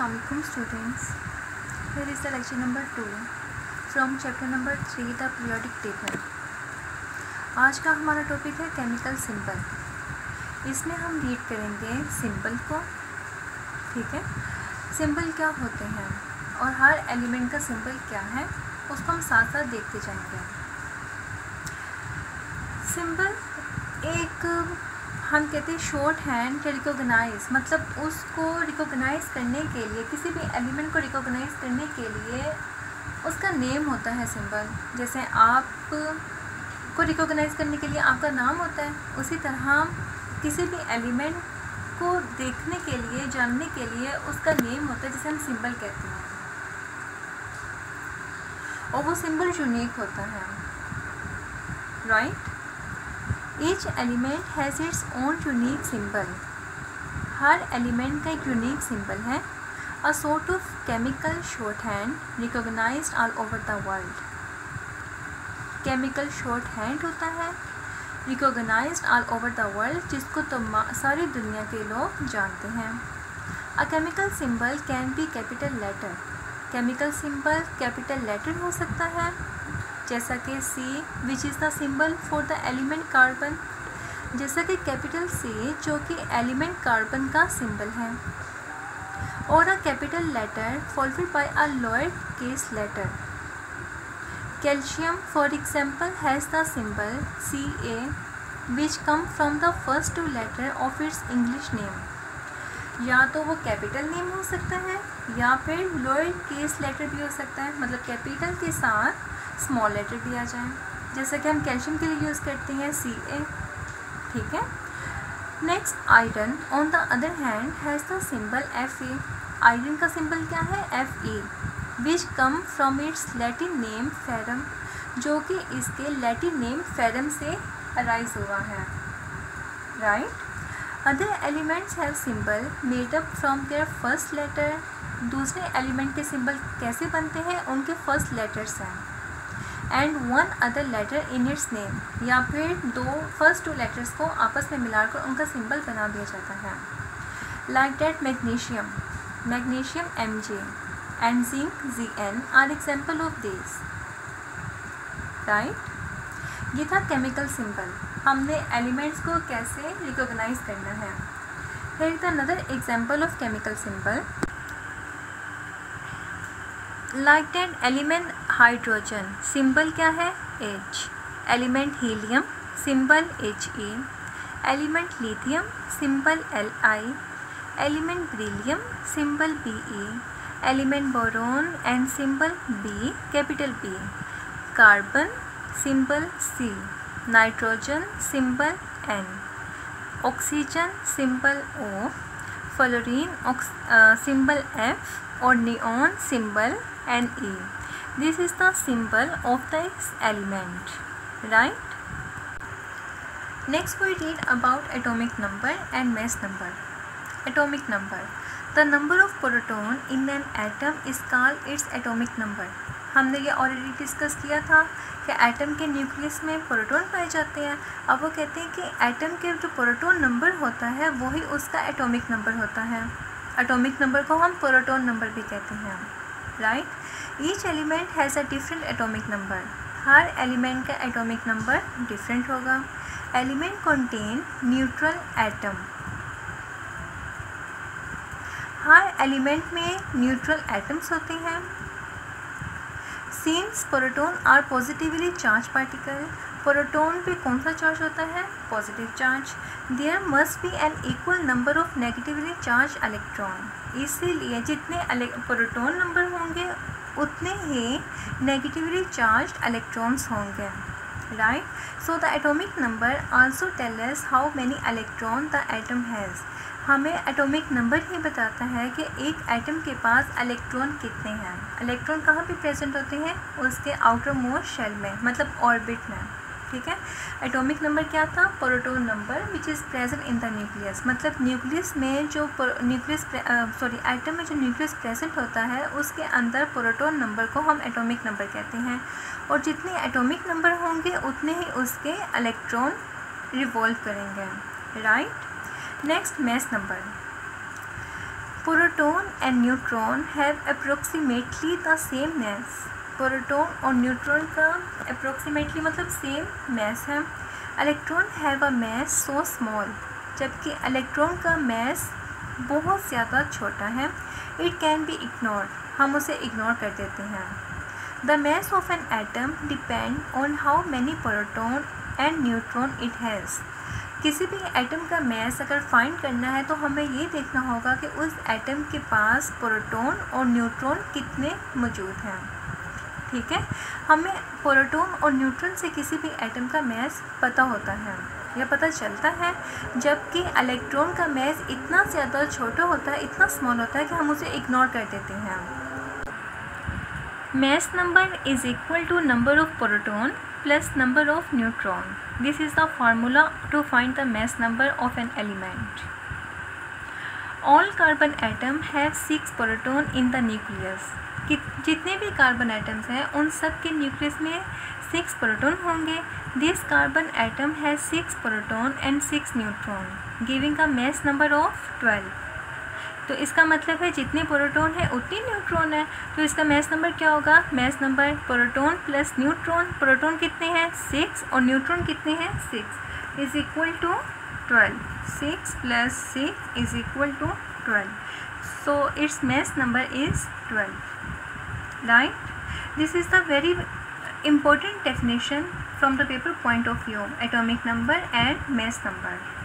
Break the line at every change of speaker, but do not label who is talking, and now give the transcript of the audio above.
Assalamualaikum students. Here is the lecture number 2 from chapter number 3 the periodic table. आज का हमारा topic है chemical symbol. इसमें हम रीड करेंगे सिंबल को. ठीक है, सिंबल क्या होते हैं और हर एलिमेंट का सिंबल क्या है उसको हम साथ साथ देखते जाएंगे. सिंबल एक हम कहते हैं शॉर्ट हैंड रिकॉग्नाइज, मतलब उसको रिकॉग्नाइज करने के लिए, किसी भी एलिमेंट को रिकॉग्नाइज करने के लिए उसका नेम होता है सिंबल. जैसे आप को रिकॉग्नाइज करने के लिए आपका नाम होता है, उसी तरह किसी भी एलिमेंट को देखने के लिए, जानने के लिए उसका नेम होता है जिसे हम सिंबल कहते हैं, और वो सिंबल यूनिक होता है. Right. Each element has its own unique symbol. हर एलिमेंट का एक यूनिक सिंबल है. A sort of chemical shorthand recognized all over the world. Chemical short hand होता है recognized all over the world, जिसको तो सारी दुनिया के लोग जानते हैं. A chemical symbol can be capital letter. Chemical symbol capital letter हो सकता है, जैसा कि C which is the symbol for the element carbon, जैसा कि कैपिटल C जो कि एलिमेंट कार्बन का सिंबल है. और a capital letter followed by a lower case letter. Calcium for example has the symbol Ca which come from the first two letter of its English name. या तो वो capital name हो सकता है या फिर लोअर केस लेटर भी हो सकता है, मतलब कैपिटल के साथ स्मॉल लेटर भी आ जाए, जैसा कि हम कैल्शियम के लिए यूज़ करते हैं Ca. ठीक है. Next, iron on the other hand has the symbol Fe. Iron का सिंबल क्या है? Fe which come from its Latin name ferrum, जो कि इसके लैटिन नेम फेरम से अराइज हुआ है. Right. Other elements have symbol made up from their first letter. दूसरे एलिमेंट के सिंबल कैसे बनते हैं? उनके फर्स्ट लेटर्स हैं. And one other letter in its name, या फिर फर्स्ट टू लेटर्स को आपस में मिलाकर उनका सिंबल बना दिया जाता है. Like that magnesium Mg and zinc Zn are example of this. Right. ये था केमिकल सिंबल. हमने एलिमेंट्स को कैसे रिकॉग्नाइज करना है. Here is another example of chemical symbol. Like that element hydrogen symbol क्या है? H. Element helium symbol He. Element lithium symbol Li. Element beryllium symbol Be. Element boron and symbol B, capital B. Carbon symbol C. Nitrogen symbol N. Oxygen symbol O. Fluorine symbol F और neon symbol Ne. This is the symbol of this element. Right. Next we read about atomic number and mass number. Atomic number. The number of proton in an atom is called its atomic number. हमने ये already discuss किया था कि atom के nucleus में proton पाए जाते हैं. अब वो कहते हैं कि एटम के जो प्रोटॉन नंबर होता है वही उसका एटॉमिक नंबर होता है. एटॉमिक नंबर को हम प्रोटॉन नंबर भी कहते हैं. Right. Each element has a different atomic number. हर एलिमेंट का एटॉमिक नंबर डिफरेंट होगा. Element contain neutral atom. हर एलिमेंट में न्यूट्रल एटम्स होते हैं. Since proton are positively charge particle, proton पे कौन सा चार्ज होता है? Positive charge. There must be an equal number of negatively charge electron. इसीलिए जितने प्रोटॉन नंबर होंगे उतने ही नेगेटिवली चार्ज इलेक्ट्रॉन्स होंगे. Right. So the atomic number also tell us how many electron the atom has. हमें atomic number ही बताता है कि एक एटम के पास इलेक्ट्रॉन कितने हैं. इलेक्ट्रॉन कहाँ पे प्रेजेंट होते हैं? उसके आउटर मोस्ट शेल में, मतलब ऑर्बिट में. ठीक है. एटॉमिक नंबर क्या था? Proton number which is present in the nucleus, मतलब न्यूक्लियस में जो एटम में जो न्यूक्लियस प्रेजेंट होता है उसके अंदर प्रोटॉन नंबर को हम एटॉमिक नंबर कहते हैं. और जितने एटॉमिक नंबर होंगे उतने ही उसके इलेक्ट्रॉन रिवॉल्व करेंगे. Right. Next, mass number. Proton and neutron have approximately the same mass. Proton और न्यूट्रॉन का अप्रोक्सीमेटली मतलब सेम मास है। Electron have a mass so small, जबकि इलेक्ट्रॉन का मास बहुत ज़्यादा छोटा है। इट कैन बी इग्नोर्ड, हम उसे इग्नोर कर देते हैं। The mass of an atom depend on how many proton and neutron it has. किसी भी एटम का मास अगर फाइंड करना है तो हमें ये देखना होगा कि उस एटम के पास प्रोटॉन और न्यूट्रॉन कितने मौजूद हैं। ठीक है, हमें प्रोटॉन और न्यूट्रॉन से किसी भी एटम का मास पता होता है या पता चलता है, जबकि इलेक्ट्रॉन का मास इतना ज़्यादा छोटा होता है, इतना स्मॉल होता है कि हम उसे इग्नोर कर देते हैं। Mass number is equal to number of proton plus number of neutron. This is the formula to find the mass number of an element. All carbon atom have 6 proton in the nucleus. जितने भी carbon atoms हैं उन सब के nucleus में 6 proton होंगे। This carbon atom has 6 proton and 6 neutron, giving a mass number of 12। तो इसका मतलब है जितने प्रोटॉन है उतनी न्यूट्रॉन है, तो इसका मास नंबर क्या होगा? Mass number proton plus neutron. Proton कितने हैं? 6 और न्यूट्रॉन कितने हैं? 6 is equal to 12। 6 plus 6 is equal to 12, so its mass number is 12, right? This is the very important definition from the paper point of view, atomic number and mass number.